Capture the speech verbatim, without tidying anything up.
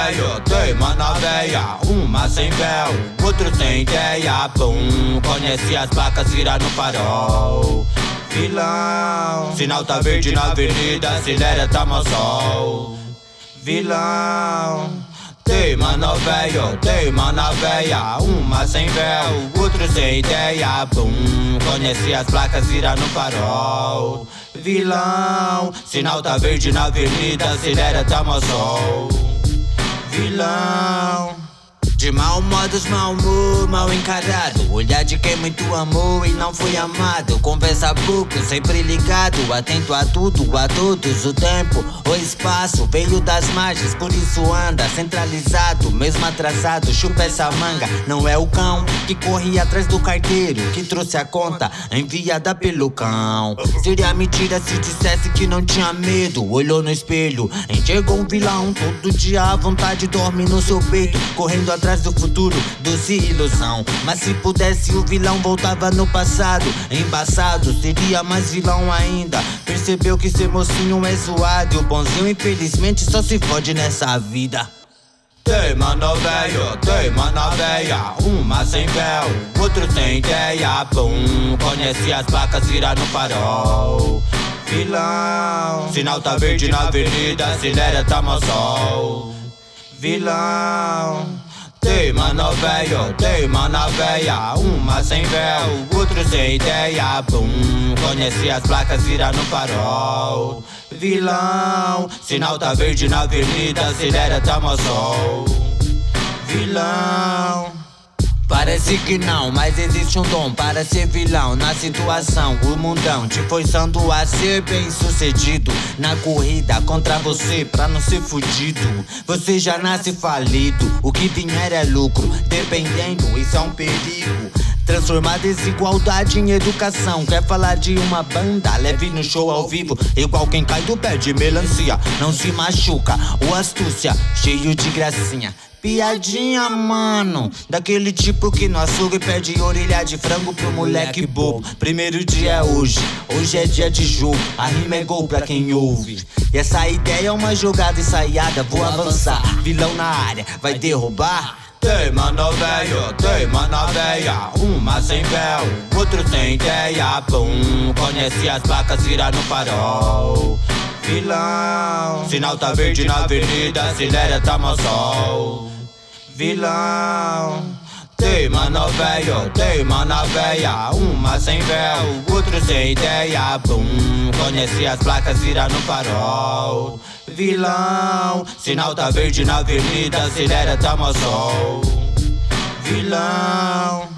velho, teima na veia. Uma sem véu, outro sem ideia. Pum, conhece as placas, vira no farol. Vilão, sinal tá verde na avenida, acelera, toma o sol. Vilão, teima no velho, teima na veia. Uma sem véu, outro sem ideia. Pum, conhece as placas, vira no farol. Vilão, sinal tá verde na avenida, acelera, toma o sol. Vilão, de mau modos, mau humor, mal encarado. Olhar de quem muito amou e não foi amado. Conversa pouco, sempre ligado, atento a tudo, a todos. O tempo, o espaço, veio das margens, por isso anda centralizado, mesmo atrasado. Chupa essa manga, não é o cão que corria atrás do carteiro, que trouxe a conta enviada pelo cão. Seria mentira se dissesse que não tinha medo. Olhou no espelho, enxergou um vilão. Todo dia a vontade dorme no seu peito, correndo atrás do futuro, doce ilusão. Mas se pudesse o vilão voltava no passado. Embaçado, seria mais vilão ainda. Percebeu que ser mocinho é zoado, e o bonzinho infelizmente só se fode nessa vida. Teima no velho, teima na veia. Uma sem véu, outro sem ideia. Pum, conhece as placas, vira no farol. Vilão, sinal tá verde na avenida, acelera, toma o sol. Vilão, teima no velho, teima na veia. Uma sem véu, outro sem ideia. Pum, conhece as placas, vira no farol. Vilão, sinal tá verde na avenida, acelera, toma o sol. Vilão, parece que não, mas existe um dom para ser vilão. Na situação, o mundão te forçando a ser bem sucedido na corrida contra você pra não ser fudido. Você já nasce falido, o que vier é lucro. Dependendo, isso é um perigo. Transformar desigualdade em educação. Quer falar de uma banda? Leve no show ao vivo, igual quem cai do pé de melancia. Não se machuca, ou astúcia, cheio de gracinha. Piadinha, mano, daquele tipo que no açougue pede orelha de frango pro moleque bobo. Primeiro dia é hoje, hoje é dia de jogo. A rima é gol pra quem ouve. E essa ideia é uma jogada ensaiada, vou avançar. Vilão na área, vai derrubar? Teima no velho, teima na veia. Uma sem véu, outro sem ideia. Pum, conhece as placas, vira no farol. Vilão, sinal tá verde na avenida, acelera, toma o sol. Vilão, teima no velho, teima na veia. Uma sem véu, outro sem ideia. Pum, conhece as placas, vira no farol. Vilão, sinal tá verde na avenida, acelera, toma o sol. Vilão.